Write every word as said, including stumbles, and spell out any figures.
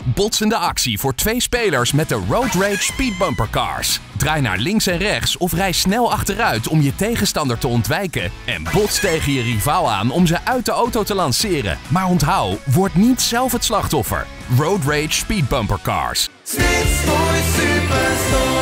Botsende actie voor twee spelers met de Road Rage Speed Bumper Cars. Draai naar links en rechts of rij snel achteruit om je tegenstander te ontwijken. En bots tegen je rivaal aan om ze uit de auto te lanceren. Maar onthoud, word niet zelf het slachtoffer. Road Rage Speed Bumper Cars. Smith's Toy Superstore.